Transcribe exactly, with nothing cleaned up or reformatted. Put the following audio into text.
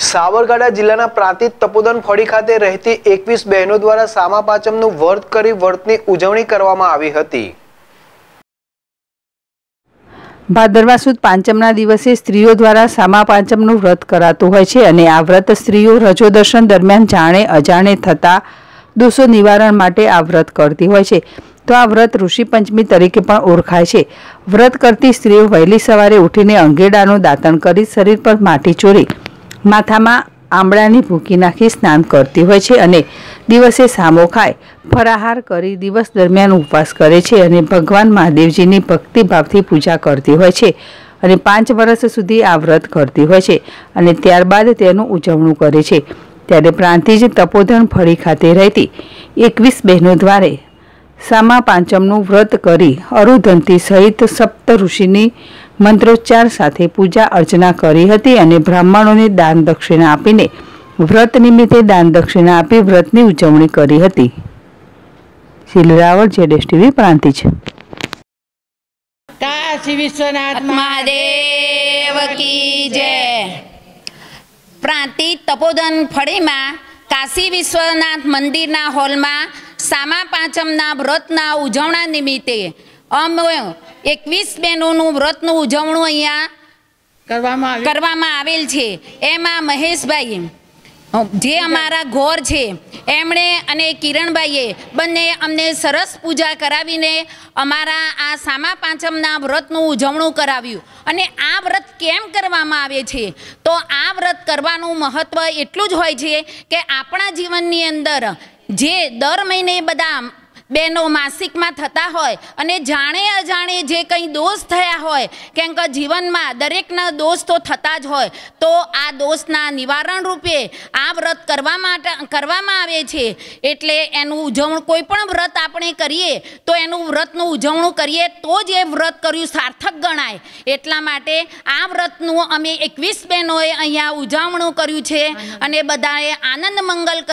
સાબરકાંઠા જિલ્લાના પ્રાંતિજ તપોદન ફળી ખાતે રહેતી એકવીસ બહેનો દ્વારા સામા પાંચમનું વ્રત કરી વ્રતની ઉજવણી કરવામાં આવી હતી। ભાદરવા સુદ પાંચમના દિવસે સ્ત્રીઓ દ્વારા સામા પાંચમનું વ્રત કરાતું હોય છે અને આ વ્રત સ્ત્રીઓ રજો દર્શન દરમિયાન જાણે અજાણે થતા દોષો નિવારણ માટે આ વ્રત કરતી હોય છે। તો આ વ્રત ઋષિ પંચમી તરીકે પણ ઓળખાય છે। વ્રત કરતી સ્ત્રીઓ વહેલી સવારે ઉઠીને અંગેડાનું દાતણ કરી શરીર પર માટી ચોરી માથામાં આંબળાની ભૂકી નાખી સ્નાન કરતી હોય છે અને દિવસે સામો ખાય ફરાહાર કરી દિવસ દરમિયાન ઉપવાસ કરે છે અને ભગવાન મહાદેવજીની ભક્તિભાવથી પૂજા કરતી હોય છે અને પાંચ વર્ષ સુધી આ વ્રત કરતી હોય છે અને ત્યારબાદ તેનું ઉજવણું કરે છે। ત્યારે પ્રાંતિજ તપોદન ફળી ખાતે રહેતી એકવીસ બહેનો દ્વારા સામા પાંચમનું વ્રત કરી અરુધંતી સહિત સપ્ત ઋષિની મંત્રોચ્ચાર સાથે પૂજા અર્ચના કરી હતી અને બ્રાહ્મણોને દાન દક્ષિણા આપીને વ્રત નિમિત્તે દાન દક્ષિણા આપી વ્રતની ઉજવણી કરી હતી। શીલરાવળ જેડેશ ટીવી પ્રાંતિજ। કાશી વિશ્વનાથ મહાદેવ કી જય। પ્રાંતિજ તપોદન ફળીમાં કાશી વિશ્વનાથ મંદિરના હોલમાં સામા પાંચમના વ્રતના ઉજવણા નિમિત્તે અમે એકવીસ બહેનોનું વ્રતનું ઉજવણું અહીંયા કરવામાં કરવામાં આવેલ છે। એમાં મહેશભાઈ જે અમારા ઘોર છે એમણે અને કિરણભાઈએ બંને અમને સરસ પૂજા કરાવીને અમારા આ સામા પાંચમના વ્રતનું ઉજવણું કરાવ્યું। અને આ વ્રત કેમ કરવામાં આવે છે તો આ વ્રત કરવાનું મહત્ત્વ એટલું જ હોય છે કે આપણા જીવનની અંદર જે દર મહિને બધા બહેનો માસિકમાં થતા હોય અને જાણે અજાણે જે કંઈ દોષ થયા હોય કેમ કે જીવનમાં દરેકના દોષ તો થતા જ હોય તો આ દોષના નિવારણ રૂપે આ વ્રત કરવા માટે કરવામાં આવે છે। એટલે એનું ઉજવણું કોઈ પણ વ્રત આપણે કરીએ તો એનું વ્રતનું ઉજવણું કરીએ તો જ એ વ્રત કર્યું સાર્થક ગણાય। એટલા માટે આ વ્રતનું અમે એકવીસ બહેનોએ અહીંયા ઉજવણું કર્યું છે અને બધાએ આનંદ મંગલ